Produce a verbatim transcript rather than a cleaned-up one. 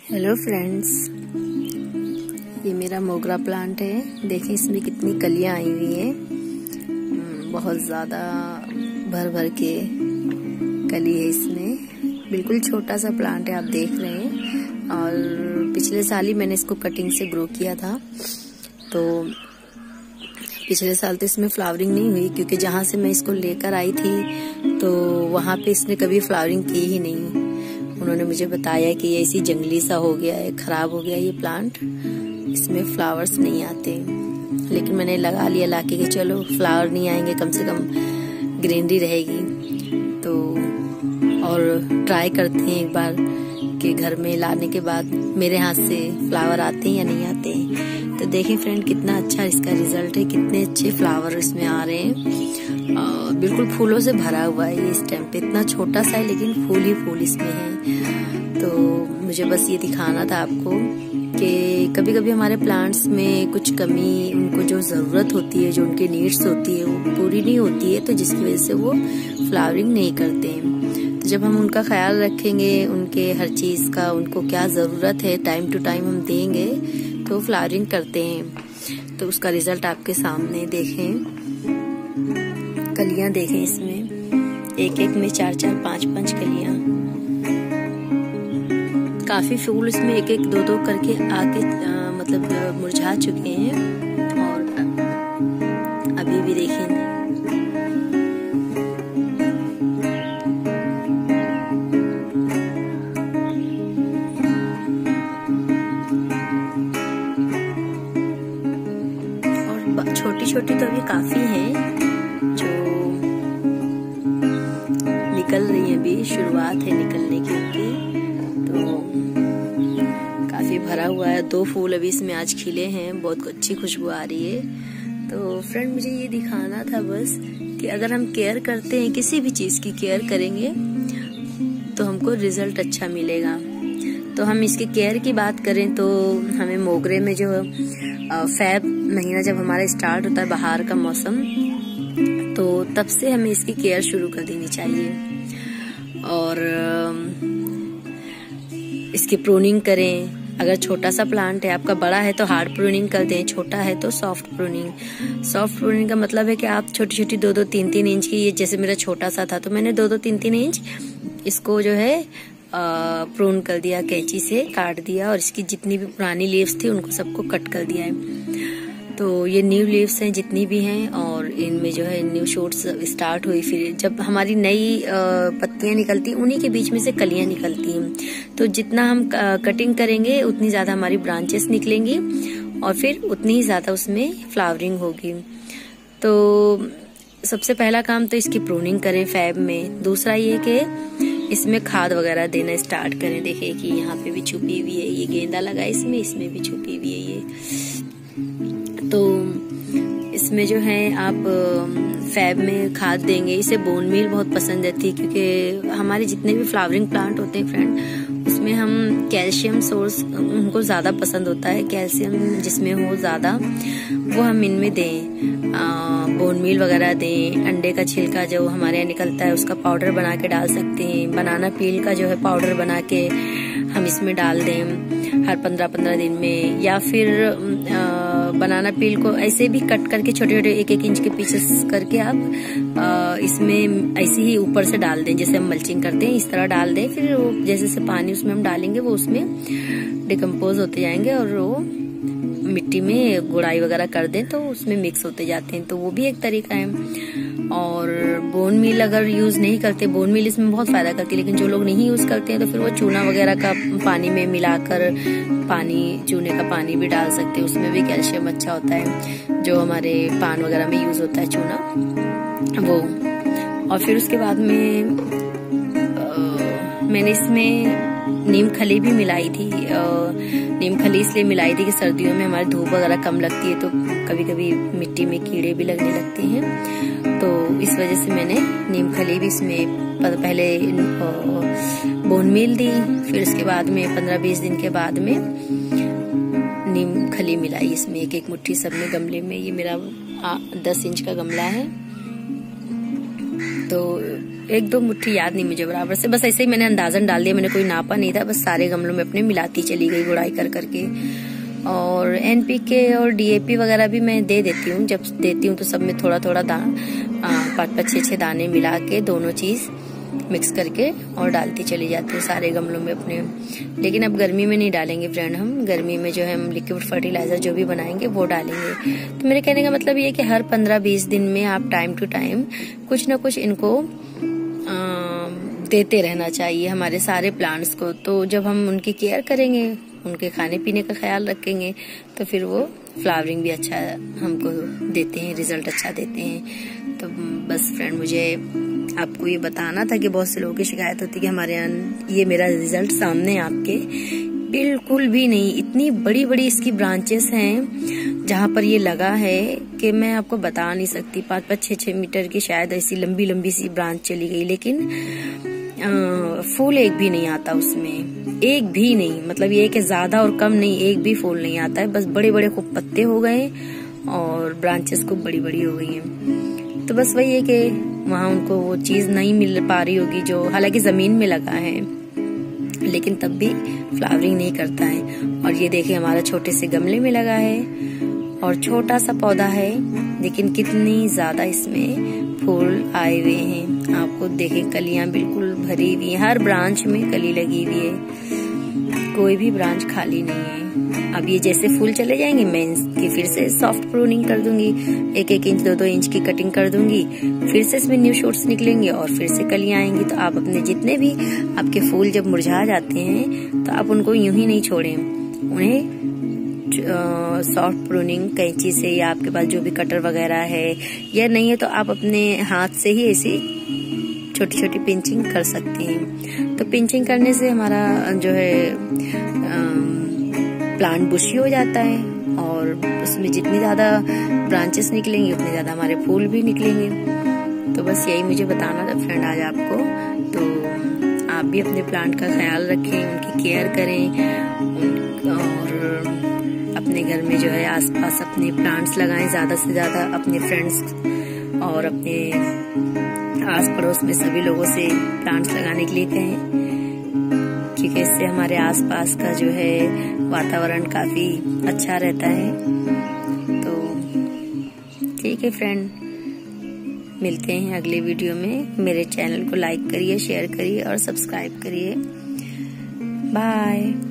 Hello friends, ये मेरा मोगरा प्लांट है। देखिए इसमें कितनी कलियां आई हुई हैं, बहुत ज़्यादा भर भर के कली है इसमें। बिल्कुल छोटा सा प्लांट है, आप देख रहे हैं। और पिछले साल ही मैंने इसको कटिंग से ग्रो किया था, तो पिछले साल तो इसमें फ्लावरिंग नहीं हुई, क्योंकि जहाँ से मैं इसको लेकर आई थी तो वहाँ पे इसने कभी फ्लावरिंग की ही नहीं। उन्होंने मुझे बताया कि ये ऐसी जंगली सा हो गया है, खराब हो गया ये प्लांट, इसमें फ्लावर्स नहीं आते। लेकिन मैंने लगा लिया लाके कि चलो फ्लावर नहीं आएंगे, कम से कम ग्रीनरी रहेगी। तो और ट्राई करते हैं एक बार कि घर में लाने के बाद मेरे हाथ से फ्लावर आते हैं या नहीं आते हैं। तो देखें फ्रेंड, कितना अच्छा इसका रिजल्ट है, कितने अच्छे फ्लावर इसमें आ रहे हैं। आ, बिल्कुल फूलों से भरा हुआ है ये इस टाइम पे। इतना छोटा सा है लेकिन फूल ही फूल इसमें है। तो मुझे बस ये दिखाना था आपको कि कभी कभी हमारे प्लांट्स में कुछ कमी, उनको जो ज़रूरत होती है, जो उनकी नीड्स होती है, वो पूरी नहीं होती है, तो जिसकी वजह से वो फ्लावरिंग नहीं करते हैं। तो जब हम उनका ख्याल रखेंगे, उनके हर चीज़ का उनको क्या ज़रूरत है, टाइम टू टाइम हम देंगे, तो फ्लावरिंग करते हैं। तो उसका रिजल्ट आपके सामने देखें, कलियां देखें इसमें, एक एक में चार चार पांच पांच कलियां। काफी फूल इसमें एक एक दो दो करके आके आ, मतलब मुरझा चुके हैं। और अभी भी देखें, और छोटी छोटी तो अभी काफी हैं जो निकल रही है। अभी शुरुआत है निकलने की उनकी। तो काफी भरा हुआ है, दो फूल अभी इसमें आज खिले हैं, बहुत अच्छी खुशबू आ रही है। तो फ्रेंड, मुझे ये दिखाना था बस कि अगर हम केयर करते हैं, किसी भी चीज की केयर करेंगे तो हमको रिजल्ट अच्छा मिलेगा। तो हम इसके केयर की बात करें तो हमें मोगरे में जो फेब महीना जब हमारा स्टार्ट होता है, बाहर का मौसम, तो तब से हमें इसकी केयर शुरू कर देनी चाहिए। और इसकी प्रूनिंग करें। अगर छोटा सा प्लांट है आपका, बड़ा है तो हार्ड प्रूनिंग कर दें, छोटा है तो सॉफ्ट प्रूनिंग। सॉफ्ट प्रूनिंग का मतलब है कि आप छोटी छोटी दो दो तीन तीन इंच की, ये जैसे मेरा छोटा सा था तो मैंने दो दो तीन तीन इंच इसको जो है प्रून कर दिया, कैंची से काट दिया, और इसकी जितनी भी पुरानी लीव्स थी उनको सबको कट कर दिया है। तो ये न्यू लीव्स हैं जितनी भी हैं, और इनमें जो है न्यू शूट्स स्टार्ट हुई। फिर जब हमारी नई पत्तियां निकलती, उन्हीं के बीच में से कलियां निकलती हैं। तो जितना हम कटिंग करेंगे उतनी ज्यादा हमारी ब्रांचेस निकलेंगी, और फिर उतनी ही ज्यादा उसमें फ्लावरिंग होगी। तो सबसे पहला काम तो इसकी प्रूनिंग करें फैब में। दूसरा ये कि इसमें खाद वगैरह देना स्टार्ट करें। देखिए कि यहाँ पे भी छुपी हुई है, ये गेंदा लगा इसमें, इसमें भी छुपी हुई है ये। तो इसमें जो है आप फैब में खाद देंगे। इसे बोन मील बहुत पसंद रहती है, क्योंकि हमारे जितने भी फ्लावरिंग प्लांट होते हैं फ्रेंड, उसमें हम कैल्शियम सोर्स उनको ज़्यादा पसंद होता है। कैल्शियम जिसमें हो ज़्यादा वो हम इनमें दें। बोन मील वगैरह दें। अंडे का छिलका जो हमारे यहाँ निकलता है उसका पाउडर बना के डाल सकते हैं। बनाना पील का जो है पाउडर बना के हम इसमें डाल दें हर पंद्रह पंद्रह दिन में। या फिर आ, बनाना पील को ऐसे भी कट करके छोटे छोटे एक एक इंच के पीसेस करके आप आ, इसमें ऐसे ही ऊपर से डाल दें, जैसे हम मल्चिंग करते हैं इस तरह डाल दें। फिर वो जैसे जैसे पानी उसमें हम डालेंगे वो उसमें डिकम्पोज होते जाएंगे, और वो मिट्टी में गुड़ाई वगैरह कर दें तो उसमें मिक्स होते जाते हैं। तो वो भी एक तरीका है। और बोन मील अगर यूज नहीं करते, बोन मील इसमें बहुत फायदा करती है, लेकिन जो लोग नहीं यूज करते हैं तो फिर वो चूना वगैरह का पानी में मिलाकर पानी, चूने का पानी भी डाल सकते हैं। उसमें भी कैल्शियम अच्छा होता है, जो हमारे पान वगैरह में यूज होता है चूना वो। और फिर उसके बाद में आ, मैंने इसमें नीम खली भी मिलाई थी। नीम खली इसलिए मिलाई थी कि सर्दियों में हमारी धूप वगैरह कम लगती है, तो कभी कभी मिट्टी में कीड़े भी लगने लगते हैं। तो इस वजह से मैंने नीम खली भी इसमें पहले बोन मील दी, फिर उसके बाद में पंद्रह बीस दिन के बाद में नीम खली मिलाई इसमें, एक एक मुट्ठी सब में गमले में। ये मेरा दस इंच का गमला है। तो एक दो मुट्ठी याद नहीं मुझे बराबर से, बस ऐसे ही मैंने अंदाजन डाल दिया, मैंने कोई नापा नहीं था, बस सारे गमलों में अपने मिलाती चली गई गुड़ाई कर करके। और एनपीके और डीएपी वगैरह भी मैं दे देती हूँ, जब देती हूँ तो सब में थोड़ा थोड़ा दान पाँच पाँच छः छः दाने मिला के दोनों चीज मिक्स करके और डालती चली जाती हूँ सारे गमलों में अपने। लेकिन अब गर्मी में नहीं डालेंगे फ्रेंड, हम गर्मी में जो है हम लिक्विड फर्टिलाइजर जो भी बनाएंगे वो डालेंगे। तो मेरे कहने का मतलब ये है कि हर पंद्रह बीस दिन में आप टाइम टू टाइम कुछ ना कुछ इनको आ, देते रहना चाहिए हमारे सारे प्लांट्स को। तो जब हम उनकी केयर करेंगे, उनके खाने पीने का ख्याल रखेंगे, तो फिर वो फ्लावरिंग भी अच्छा हमको देते हैं, रिजल्ट अच्छा देते हैं। तो बस फ्रेंड, मुझे आपको ये बताना था कि बहुत से लोगों की शिकायत होती है कि हमारे यहाँ ये मेरा रिजल्ट सामने आपके बिल्कुल भी नहीं, इतनी बड़ी बड़ी इसकी ब्रांचेस हैं जहाँ पर ये लगा है कि मैं आपको बता नहीं सकती। पाँच पाँच छः छः मीटर की शायद ऐसी लंबी लंबी सी ब्रांच चली गई, लेकिन आ, फूल एक भी नहीं आता उसमें, एक भी नहीं। मतलब ये कि ज्यादा और कम नहीं, एक भी फूल नहीं आता है, बस बड़े बड़े खूब पत्ते हो गए और ब्रांचेस खूब बड़ी बड़ी हो गई हैं। तो बस वही है कि वहाँ उनको वो चीज नहीं मिल पा रही होगी जो, हालांकि जमीन में लगा है लेकिन तब भी फ्लावरिंग नहीं करता है। और ये देखिए हमारा छोटे से गमले में लगा है और छोटा सा पौधा है, लेकिन कितनी ज्यादा इसमें फूल आए हुए हैं। आपको देखें कलियां बिल्कुल भरी हुई, हर ब्रांच में कली लगी हुई है, कोई भी ब्रांच खाली नहीं है। अब ये जैसे फूल चले जाएंगे मैं इनकी फिर से सॉफ्ट प्रूनिंग कर दूंगी, एक एक इंच दो दो इंच की कटिंग कर दूंगी, फिर से इसमें न्यू शूट्स निकलेंगे और फिर से कलियां आएंगी। तो आप अपने जितने भी आपके फूल जब मुरझा जाते हैं तो आप उनको यूं ही नहीं छोड़ें, उन्हें सॉफ्ट प्रूनिंग कैंची से या आपके पास जो भी कटर वगैरह है, या नहीं है तो आप अपने हाथ से ही ऐसी छोटी छोटी पिंचिंग कर सकती हैं। तो पिंचिंग करने से हमारा जो है प्लांट बुशी हो जाता है और उसमें जितनी ज्यादा ब्रांचेस निकलेंगी उतने ज्यादा हमारे फूल भी निकलेंगे। तो बस यही मुझे बताना था फ्रेंड आज आपको। तो आप भी अपने प्लांट का ख्याल रखें, उनकी केयर करें और अपने घर में जो है आसपास अपने प्लांट्स लगाएं, ज्यादा से ज्यादा अपने फ्रेंड्स और अपने आस पड़ोस में सभी लोगों से प्लांट्स लगाने के लिए कहें, क्योंकि इससे हमारे आसपास का जो है वातावरण काफी अच्छा रहता है। तो ठीक है फ्रेंड, मिलते हैं अगले वीडियो में। मेरे चैनल को लाइक करिए, शेयर करिए और सब्सक्राइब करिए। बाय।